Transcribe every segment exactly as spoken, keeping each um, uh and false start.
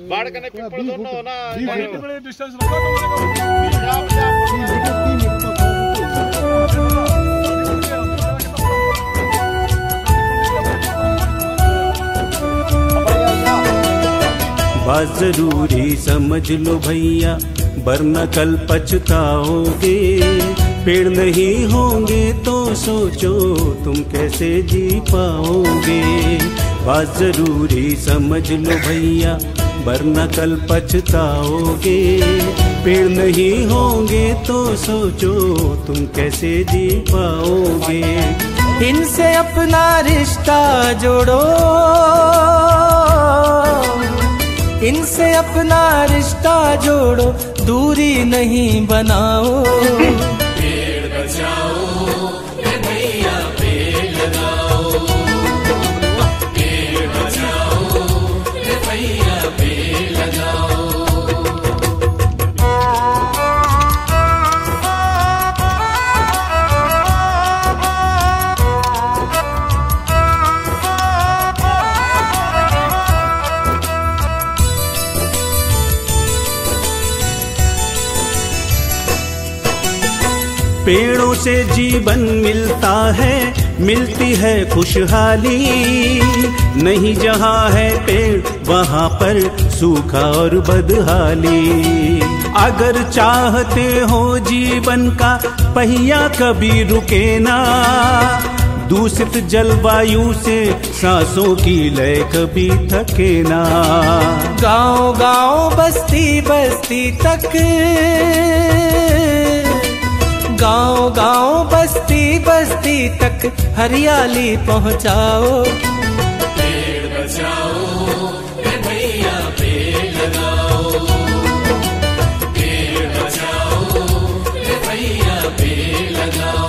बाढ़ कने पिपड़ दोनों ना बड़े डिस्टेंस रखो बात जरूरी समझ लो भैया, वरना कल पछताओगे। पेड़ नहीं होंगे तो सोचो तुम कैसे जी पाओगे। बात जरूरी समझ लो भैया, वरना कल पछताओगे। पेड़ नहीं होंगे तो सोचो तुम कैसे जी पाओगे। इनसे अपना रिश्ता जोड़ो, इनसे अपना रिश्ता जोड़ो, दूरी नहीं बनाओ। पेड़ बचाओ रे भैया, पेड़ लगाओ। पेड़ बचाओ रे भैया, पेड़ लगाओ। पेड़ों से जीवन मिलता है, मिलती है खुशहाली। नहीं जहाँ है पेड़ वहाँ पर सूखा और बदहाली। अगर चाहते हो जीवन का पहिया कभी रुके ना, दूषित जलवायु से सांसों की लय कभी थके ना। गांव गांव बस्ती बस्ती तक, गांव गांव बस्ती बस्ती तक हरियाली पहुंचाओ। पेड़ बचाओ रे भैया, पेड़ लगाओ। पेड़ बचाओ रे भैया, पेड़ लगाओ।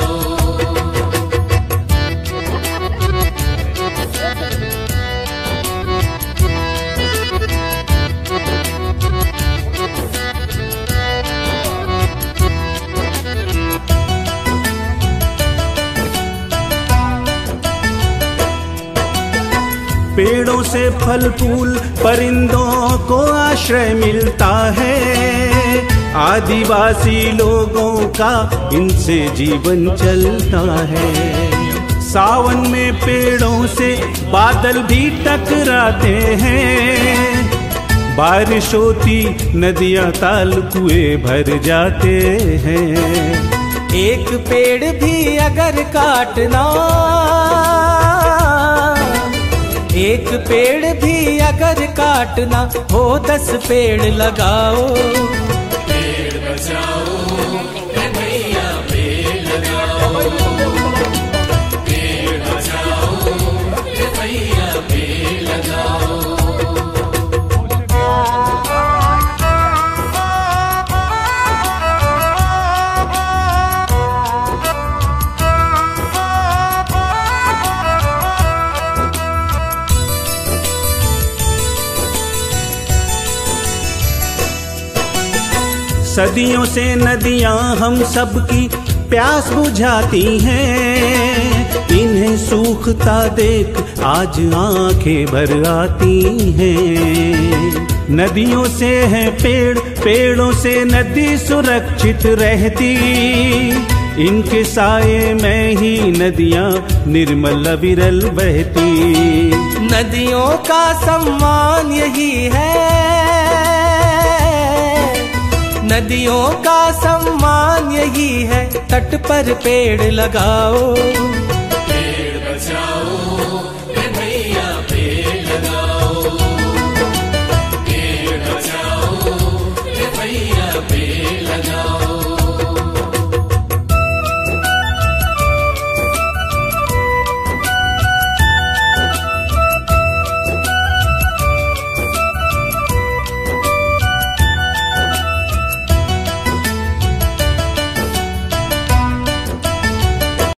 पेड़ों से फल फूल परिंदों को आश्रय मिलता है। आदिवासी लोगों का इनसे जीवन चलता है। सावन में पेड़ों से बादल भी टकराते हैं। बारिश होती नदियां ताल कुएं भर जाते हैं। एक पेड़ भी अगर काटना, एक पेड़ भी अगर काटना हो, दस पेड़ लगाओ। पेड़ बचाओ रे भैया, पेड़ लगाओ। पेड़ बचाओ रे भैया, पेड़ लगाओ। सदियों से नदियां हम सबकी प्यास बुझाती हैं। इन्हें सूखता देख आज आंखें भर आती हैं। नदियों से है पेड़, पेड़ों से नदी सुरक्षित रहती। इनके साये में ही नदियां निर्मल अविरल बहती। नदियों का सम्मान यही है, नदियों का सम्मान यही है, तट पर पेड़ लगाओ।